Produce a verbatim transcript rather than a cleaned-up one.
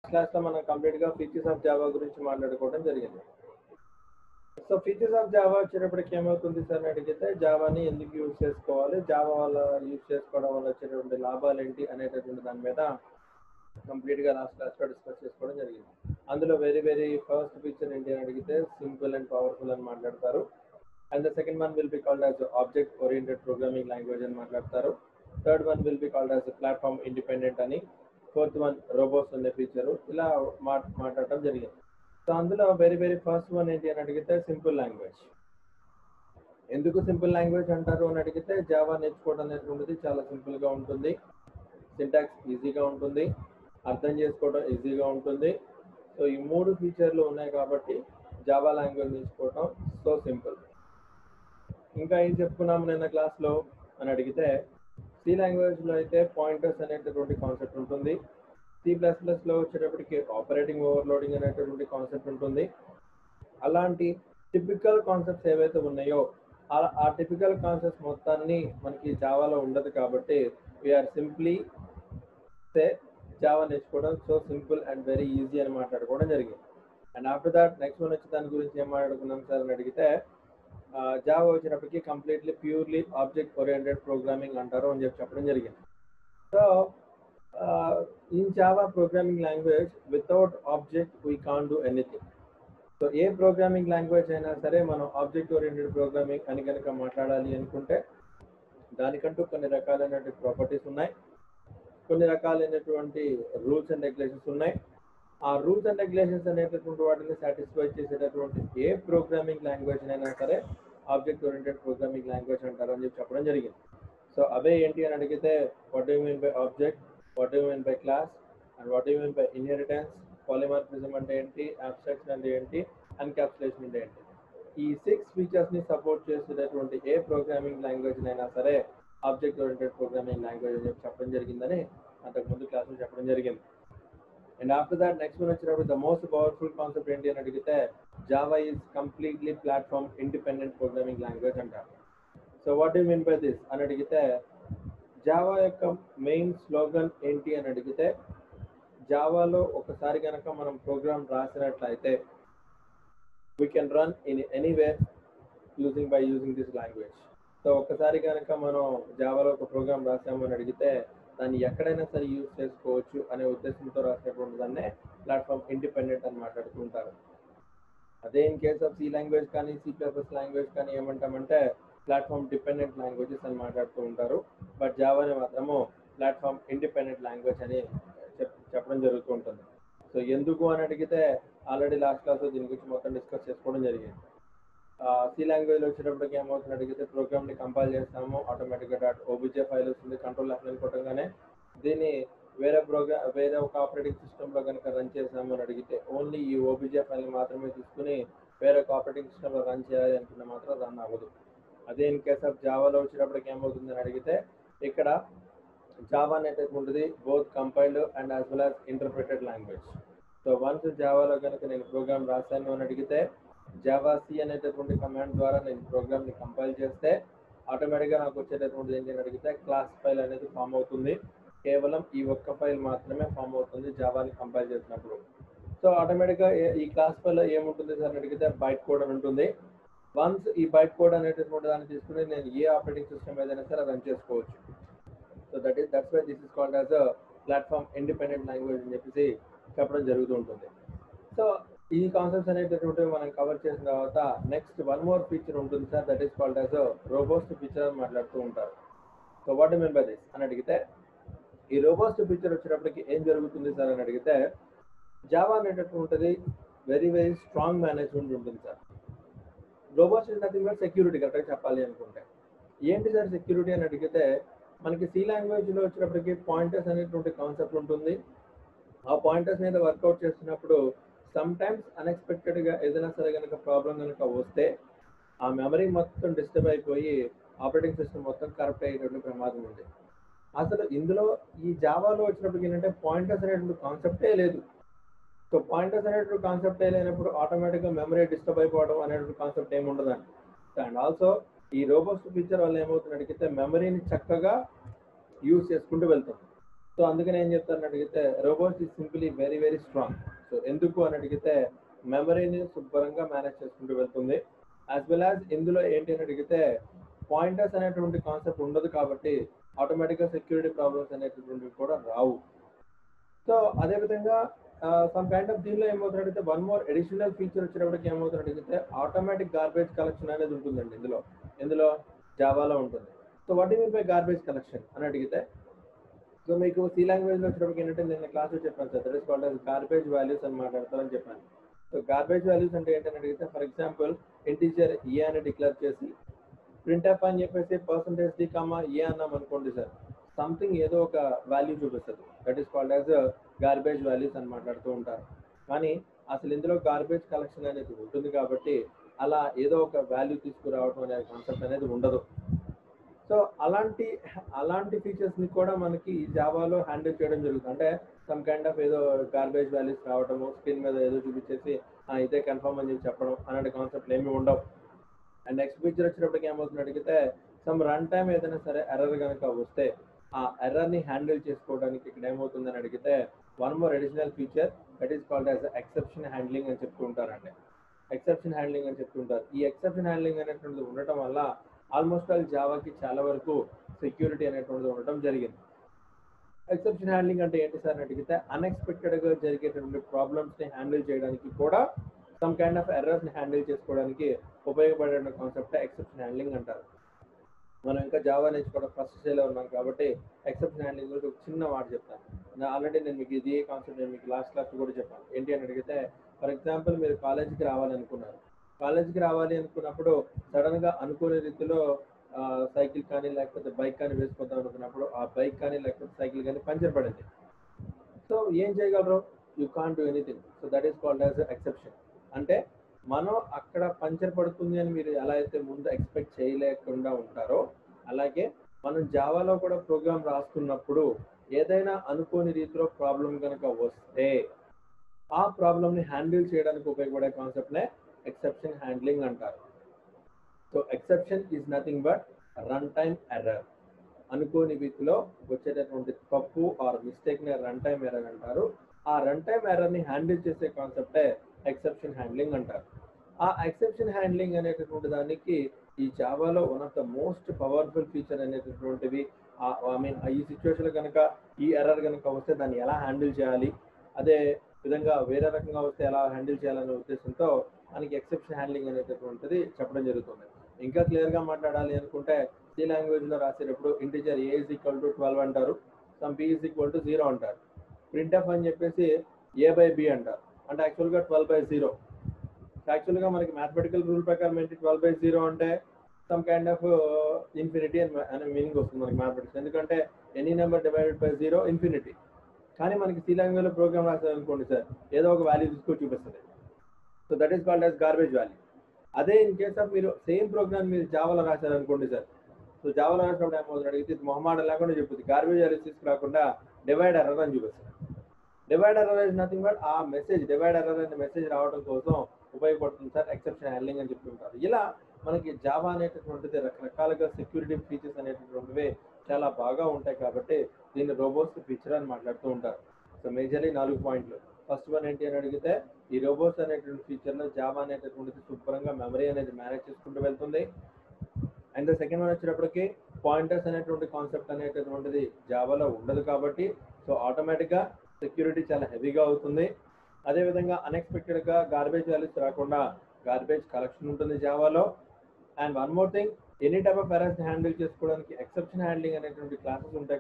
Class లో మనం complete గా ఫీచర్స్ ఆఫ్ జావా గురించి మాట్లాడుకోవడం జరిగింది. సో ఫీచర్స్ ఆఫ్ జావా వచ్చేటప్పటికి ఏమవుతుంది సార్ అని అడిగితే, జావాని ఎందుకు యూజ్ చేసుకోవాలి, జావా వల్ల యూజ్ చేసుకోవడం వల్ల వచ్చేటువంటి లాభాలు ఏంటి అనేటటువంటి దాని మీద కంప్లీట్ గా లాస్ట్ క్లాస్ లో డిస్కస్ చేసుకోవడం జరిగింది. అందులో వెరీ వెరీ ఫస్ట్ ఫీచర్ ఏంటి అని అడిగితే సింపుల్ అండ్ పవర్ఫుల్ అని మాట్లాడతారు. And the second one will be called as object oriented programming language అని మాట్లాడతారు. Third one will be called as platform independent అని, ఫోర్త్ వన్ రోబోస్ అనే ఫీచరు, ఇలా మాట్ మాట్లాడటం జరిగింది. సో అందులో వెరీ వెరీ ఫస్ట్ వన్ ఏంటి అని అడిగితే సింపుల్ లాంగ్వేజ్. ఎందుకు సింపుల్ లాంగ్వేజ్ అంటారు అని అడిగితే, జావా నేర్చుకోవడం అనేటువంటిది చాలా సింపుల్ గా ఉంటుంది, సింటాక్స్ ఈజీగా ఉంటుంది, అర్థం చేసుకోవడం ఈజీగా ఉంటుంది. సో ఈ మూడు ఫీచర్లు ఉన్నాయి కాబట్టి జావా లాంగ్వేజ్ నేర్చుకోవడం సో సింపుల్. ఇంకా ఏం చెప్పుకున్నాము నిన్న క్లాస్లో అని అడిగితే, సి లాంగ్వేజ్లో అయితే పాయింటర్స్ అనేటటువంటి కాన్సెప్ట్ ఉంటుంది, సి ప్లస్ ప్లస్లో వచ్చేటప్పటికి ఆపరేటింగ్ ఓవర్లోడింగ్ అనేటటువంటి కాన్సెప్ట్ ఉంటుంది. అలాంటి టిపికల్ కాన్సెప్ట్స్ ఏవైతే ఉన్నాయో ఆ టిపికల్ కాన్సెప్ట్స్ మొత్తాన్ని మనకి జావాలో ఉండదు కాబట్టి వీఆర్ సింప్లీ సే జావా నేర్చుకోవడం so simple and very easy అని మాట్లాడుకోవడం జరిగింది. And after that next one వచ్చి దాని గురించి ఏం మాట్లాడుకున్నాం సార్ అని అడిగితే, జావా వచ్చినప్పటికీ completely purely object oriented programming అంటారు అని చెప్పి చెప్పడం జరిగింది. So in Java programming language without object we can do anything. So ఏ ప్రోగ్రామింగ్ లాంగ్వేజ్ అయినా సరే మనం ఆబ్జెక్ట్ ఓరియంటెడ్ ప్రోగ్రామింగ్ అని కనుక మాట్లాడాలి అనుకుంటే దానికంటూ కొన్ని రకాలైనటువంటి ప్రాపర్టీస్ ఉన్నాయి, కొన్ని రకాలైనటువంటి రూల్స్ అండ్ రెగ్యులేషన్స్ ఉన్నాయి. ఆ రూల్స్ అండ్ రెగ్యులేషన్స్ అనేటటువంటి వాటిని సాటిస్ఫై చేసేటటువంటి ఏ ప్రోగ్రామింగ్ లాంగ్వేజ్ అయినా సరే ఆబ్జెక్ట్ ఓరియంటెడ్ ప్రోగ్రామింగ్ లాంగ్వేజ్ అంటారు అని చెప్పి చెప్పడం జరిగింది. సో అవే ఏంటి అని అడిగితే, what do you mean by object, what do you mean by class, and what do you mean by inheritance, polymorphism అంటే ఏంటి, అబ్స్ట్రాక్షన్ అంటే ఏంటి, ఎన్క్యాప్సులేషన్ అంటే ఏంటి. ఈ సిక్స్ ఫీచర్స్ ని సపోర్ట్ చేసేటటువంటి ఏ ప్రోగ్రామింగ్ లాంగ్వేజ్ అయినా సరే ఆబ్జెక్ట్ ఓరియంటెడ్ ప్రోగ్రామింగ్ లాంగ్వేజ్ అని చెప్పి చెప్పడం జరిగిందని అంతకు ముందు క్లాసులో చెప్పడం జరిగింది. And after that next one వచ్చినప్పుడు ద మోస్ట్ పవర్ఫుల్ కాన్సెప్ట్ ఏంటి అని అడిగితే, Java is completely platform independent programming language అంటారు. So what you mean by this అని అడిగితే, జావా యొక్క మెయిన్ స్లోగన్ ఏంటి అని అడిగితే, జావాలో ఒకసారి కనుక మనం ప్రోగ్రామ్ రాసినట్లయితే we can run in anywhere using by using this language. So ఒకసారి కనుక మనం జావాలో ఒక ప్రోగ్రామ్ రాసాము అని అడిగితే దాన్ని ఎక్కడైనా సరే యూజ్ చేసుకోవచ్చు అనే ఉద్దేశంతో రాసినటువంటి దాన్నే ప్లాట్ఫామ్ ఇండిపెండెంట్ అని మాట్లాడుకుంటారు. అదే in case of C language కానీ సి ప్లస్ ప్లస్ లాంగ్వేజ్ కానీ ఏమంటామంటే ప్లాట్ఫామ్ డిపెండెంట్ లాంగ్వేజెస్ అని మాట్లాడుతూ ఉంటారు. బట్ జావాని మాత్రము ప్లాట్ఫామ్ ఇండిపెండెంట్ లాంగ్వేజ్ అని చెప్పడం జరుగుతూ ఉంటుంది. సో ఎందుకు అని అడిగితే ఆల్రెడీ లాస్ట్ క్లాస్లో దీని గురించి మొత్తం డిస్కస్ చేసుకోవడం జరిగింది. సి లాంగ్వేజ్లో వచ్చేటప్పటికి ఏమవుతుంది అడిగితే, ప్రోగ్రామ్ని కంపైల్ చేస్తాము, ఆటోమేటిక్గా డాట్ ఓబిజే ఫైల్ వస్తుంది, కంట్రోల్ ఎఫ్ కొట్టగానే దీన్ని వేరే ప్రోగ్రామ్ వేరే ఒక ఆపరేటింగ్ సిస్టంలో కనుక రన్ చేసాము అని అడిగితే ఓన్లీ ఈ ఓబిజే ఫైల్ని మాత్రమే తీసుకుని వేరే ఒక ఆపరేటింగ్ సిస్టంలో రన్ చేయాలి అనుకున్న మాత్రం రన్ అవ్వదు. అదే ఇన్ కేస్ ఆఫ్ జావాలో వచ్చేటప్పటికి ఏమవుతుంది అని అడిగితే, ఇక్కడ జావా అనేటటువంటిది both compiled and as well as interpreted language. So once జావాలో కనుక నేను ప్రోగ్రామ్ రాశాను అని అడిగితే జావా సి అనేటటువంటి కమాండ్ ద్వారా నేను ప్రోగ్రామ్ని కంపైల్ చేస్తే ఆటోమేటిక్గా నాకు వచ్చేటటువంటిది ఏంటి అని అడిగితే క్లాస్ ఫైల్ అనేది ఫామ్ అవుతుంది. కేవలం ఈ ఒక్క ఫైల్ మాత్రమే ఫామ్ అవుతుంది జావాని కంపైల్ చేసినప్పుడు. సో ఆటోమేటిక్గా ఈ క్లాస్ ఫైల్లో ఏముంటుంది సార్ అని అడిగితే బైట్ కోడ్ అని ఉంటుంది. వన్స్ ఈ బైట్ కోడ్ అనేటటువంటి దాన్ని తీసుకుని నేను ఏ ఆపరేటింగ్ సిస్టమ్ ఏదైనా సరే రన్ చేసుకోవచ్చు. So that is that's why this is called as a platform independent language అని చెప్పేసి చెప్పడం జరుగుతూ ఉంటుంది. సో ఈ కాన్సెప్ట్స్ అనేటటువంటి మనం కవర్ చేసిన తర్వాత నెక్స్ట్ వన్ మోర్ ఫీచర్ ఉంటుంది sir, that is called as robust feature అని మాట్లాడుతూ ఉంటారు. So what you mean by this అని అడిగితే, ఈ రోబోస్ట్ ఫీచర్ వచ్చేటప్పటికి ఏం జరుగుతుంది సార్ అని అడిగితే, జావా అనేటటువంటిది వెరీ వెరీ స్ట్రాంగ్ మేనేజ్మెంట్ ఉంటుంది sir. Robust is nothing but security, కరెక్ట్గా చెప్పాలి అనుకుంటే. ఏంటి సార్ సెక్యూరిటీ అని అడిగితే, మనకి సి లాంగ్వేజ్లో వచ్చేటప్పటికి పాయింటర్స్ అనేటువంటి కాన్సెప్ట్ ఉంటుంది. ఆ పాయింటర్స్ మీద వర్కౌట్ చేస్తున్నప్పుడు సమ్ టైమ్స్ అన్ఎక్స్పెక్టెడ్గా ఏదైనా సరే కనుక ప్రాబ్లం కనుక వస్తే ఆ మెమరీ మొత్తం డిస్టర్బ్ అయిపోయి ఆపరేటింగ్ సిస్టమ్ మొత్తం కరప్ట్ అయ్యేటువంటి ప్రమాదం ఉంది. అసలు ఇందులో ఈ జావాలో వచ్చినప్పటికి ఏంటంటే పాయింటర్స్ అనేటువంటి కాన్సెప్టే లేదు. సో పాయింటర్స్ అనేటువంటి కాన్సెప్టే లేనప్పుడు ఆటోమేటిక్గా మెమరీ డిస్టర్బ్ అయిపోవడం అనేటువంటి కాన్సెప్ట్ ఏమి ఉండదండి. అండ్ ఆల్సో ఈ రోబోస్ట్ ఫీచర్ వల్ల ఏమవుతుంది అడిగితే మెమరీని చక్కగా యూజ్ చేసుకుంటూ వెళ్తుంది. సో సో అందుకని ఏం చెప్తారని అడిగితే robots is simply very very strong. So ఎందుకు అని అడిగితే మెమరీని శుభ్రంగా మేనేజ్ చేసుకుంటూ వెళ్తుంది. యాజ్ వెల్ యాజ్ ఇందులో ఏంటి అని అడిగితే పాయింటర్స్ అనేటువంటి కాన్సెప్ట్ ఉండదు కాబట్టి ఆటోమేటిక్గా సెక్యూరిటీ ప్రాబ్లమ్స్ అనేటటువంటివి కూడా రావు. సో అదేవిధంగా సమ్ కైండ్ ఆఫ్ దీనిలో ఏమవుతుంది అడిగితే వన్ మోర్ అడిషనల్ ఫీచర్ వచ్చినప్పటికి ఏమవుతుంది అడిగితే ఆటోమేటిక్ గార్బేజ్ కలెక్షన్ అనేది ఉంటుందండి ఇందులో ఇందులో జావాలో ఉంటుంది. So what mean by garbage collection అని అడిగితే సో మీకు సి లాంగ్వేజ్లో వచ్చినప్పటికి ఏంటంటే నేను క్లాస్లో చెప్పాను sir, that is called as garbage values అని మాట్లాడతారని చెప్పాను. సో గార్బేజ్ వాల్యూస్ అంటే ఏంటని అడిగితే ఫర్ ఎగ్జాంపుల్ ఇంటీజర్ ఏ అని డిక్లేర్ చేసి ప్రింట్ఎఫ్ అని చెప్పేసి పర్సంటేజ్ డి కమా ఏ అన్నాం అనుకోండి సార్, సంథింగ్ ఏదో ఒక వాల్యూ చూపిస్తుంది. That is called as garbage values అని మాట్లాడుతూ ఉంటారు. కానీ అసలు ఇందులో గార్బేజ్ కలెక్షన్ అనేది ఉంటుంది కాబట్టి అలా ఏదో ఒక వాల్యూ తీసుకురావడం అనే కాన్సెప్ట్ అనేది ఉండదు. సో అలాంటి అలాంటి ఫీచర్స్ని కూడా మనకి జావాలో హ్యాండిల్ చేయడం జరుగుతుంది. అంటే సమ్ కైండ్ ఆఫ్ ఏదో గార్బేజ్ వాల్యూస్ రావడము, స్క్రీన్ మీద ఏదో చూపించేసి ఇదే కన్ఫర్మ్ అని చెప్పి చెప్పడం అలాంటి కాన్సెప్ట్లు ఏమీ ఉండవు. అండ్ నెక్స్ట్ ఫీచర్ వచ్చినప్పటికి ఏమవుతుంది అడిగితే సమ్ రన్ టైం ఏదైనా సరే ఎర్రర్ కనుక వస్తే ఆ ఎర్రర్ని హ్యాండిల్ చేసుకోవడానికి ఇక్కడ ఏమవుతుందని అడిగితే one more additional feature that is called as exception handling అని చెప్తూ ఉంటారండి. ఎక్సెప్షన్ హ్యాండ్లింగ్ అని చెప్తుంటారు. ఈ ఎక్సెప్షన్ హ్యాండ్లింగ్ అనేటువంటిది ఉండటం వల్ల ఆల్మోస్ట్ ఆల్ జావాకి చాలా వరకు సెక్యూరిటీ అనేటువంటిది ఉండటం జరిగింది. ఎక్సెప్షన్ హ్యాండ్లింగ్ అంటే ఏంటి సార్ అని అడిగితే అన్ఎక్స్పెక్టెడ్గా జరిగేటటువంటి ప్రాబ్లమ్స్ని హ్యాండిల్ చేయడానికి కూడా సమ్ కైండ్ ఆఫ్ ఎర్రర్స్ని హ్యాండిల్ చేసుకోవడానికి ఉపయోగపడే కాన్సెప్ట్ ఎక్సెప్షన్ హ్యాండ్లింగ్ అంటారు. మనం ఇంకా జావా నేర్చుకోవడం ఫస్ట్ స్టేజ్లో ఉన్నాం కాబట్టి ఎక్సెప్షన్ హ్యాండ్లింగ్ గురించి ఒక చిన్న మాట చెప్తాను. ఆల్రెడీ నేను మీకు ఇది కాన్సెప్ట్ నేను మీకు లాస్ట్ క్లాస్ కూడా చెప్పాను. ఏంటి అని అడిగితే ఫర్ ఎగ్జాంపుల్ మీరు కాలేజీకి రావాలి అనుకున్నారు. కాలేజీకి రావాలి అనుకున్నప్పుడు సడన్గా అనుకోని రీతిలో సైకిల్ కానీ లేకపోతే బైక్ కానీ వేసుకుందాం అనుకున్నప్పుడు ఆ బైక్ కానీ లేకపోతే సైకిల్ కానీ పంచర్ పడింది. సో ఏం చేయగలరు? You can't do anything. So that is called as exception. అంటే మనం అక్కడ పంచర్ పడుతుంది అని మీరు ఎలా అయితే ముందు ఎక్స్పెక్ట్ చేయలేకుండా ఉంటారో అలాగే మనం జావాలో కూడా ప్రోగ్రామ్ రాస్తున్నప్పుడు ఏదైనా అనుకోని రీతిలో ప్రాబ్లం కనుక వస్తే ఆ ప్రాబ్లమ్ని హ్యాండిల్ చేయడానికి ఉపయోగపడే కాన్సెప్ట్నే ఎక్సెప్షన్ హ్యాండ్లింగ్ అంటారు. So exception is nothing but run time error. అనుకోని రీతిలో వచ్చేటటువంటి తప్పు ఆర్ మిస్టేక్ని రన్ టైమ్ ఎర్రర్ అంటారు. ఆ రన్ టైమ్ ఎర్రర్ని హ్యాండిల్ చేసే కాన్సెప్టే ఎక్సెప్షన్ హ్యాండ్లింగ్ అంటారు. ఆ ఎక్సెప్షన్ హ్యాండ్లింగ్ అనేటటువంటి దానికి ఈ జావాలో one of the most powerful feature అనేటటువంటివి ఐ మీన్ ఈ సిచ్యువేషన్ కనుక ఈ ఎర్రర్ కనుక వస్తే దాన్ని ఎలా హ్యాండిల్ చేయాలి, అదే విధంగా వేరే రకంగా వస్తే ఎలా హ్యాండిల్ చేయాలనే ఉద్దేశంతో మనకి ఎక్సెప్షన్ హ్యాండ్లింగ్ అనేటటువంటిది చెప్పడం జరుగుతుంది. ఇంకా క్లియర్గా మాట్లాడాలి అనుకుంటే సి లాంగ్వేజ్లో రాసేటప్పుడు integer a is equal to twelve అంటారు, sum b is equal to zero అంటారు. ప్రింట్ఎఫ్ అని చెప్పేసి ఏ బై బి అంటారు, అంటే యాక్చువల్గా ట్వెల్వ్ బై జీరో. యాక్చువల్గా మనకి మ్యాథమెటికల్ రూల్ ప్రకారం ఏంటి ట్వెల్వ్ బై జీరో అంటే సమ్ కైండ్ ఆఫ్ ఇన్ఫినిటీ అని అనే మీనింగ్ వస్తుంది మనకి మ్యాథమెటిక్స్. ఎందుకంటే any number divided by zero infinity. కానీ మనకి సి లాంగ్వేజ్లో ప్రోగ్రామ్ రాసారు అనుకోండి సార్, ఏదో ఒక వాల్యూ తీసుకొని చూపిస్తుంది. So that is called as garbage value. అదే ఇన్ కేస్ ఆఫ్ మీరు సేమ్ ప్రోగ్రామ్ మీరు జావాలో రాశారు అనుకోండి సార్, సో జావాలో రాసినప్పుడు ఏమవుతుంది అడిగితే మొహమాట లేకుండా చెప్తుంది గార్బేజ్ వాల్యూస్ తీసుకురాకుండా డివైడ్ ఎర్రర్ అని చూపిస్తుంది. Divide error is nothing but ఆ మెసేజ్ డివైడ్ ఎర్రర్ అనే మెసేజ్ రావడం కోసం ఉపయోగపడుతుంది సార్ ఎక్సెప్షన్ హ్యాండ్లింగ్ అని చెప్తుంటారు. ఇలా మనకి జావా అనేటటువంటిది రకరకాలుగా సెక్యూరిటీ ఫీచర్స్ అనేటటువంటివి చాలా బాగా ఉంటాయి కాబట్టి దీన్ని రోబోట్స్ ఫీచర్ అని మాట్లాడుతూ ఉంటారు. సో మేజర్లీ నాలుగు పాయింట్లు. ఫస్ట్ వన్ ఏంటి అని అడిగితే ఈ రోబోట్స్ అనేటువంటి ఫీచర్లో జావా అనేటటువంటిది శుభ్రంగా మెమరీ అనేది మేనేజ్ చేసుకుంటూ వెళ్తుంది. అండ్ సెకండ్ వన్ వచ్చేటప్పటికి పాయింటర్స్ అనేటువంటి కాన్సెప్ట్ అనేటటువంటిది జావాలో ఉండదు కాబట్టి సో ఆటోమేటిక్గా సెక్యూరిటీ చాలా హెవీగా అవుతుంది. అదేవిధంగా అన్ఎక్స్పెక్టెడ్గా గార్బేజ్ వాల్యూస్ రాకుండా గార్బేజ్ కలెక్షన్ ఉంటుంది జావాలో. And one more thing, any type of errors handle చేసుకోవడానికి ఎక్సెప్షన్ హ్యాండ్లింగ్ అనేటువంటి క్లాసెస్ ఉంటాయి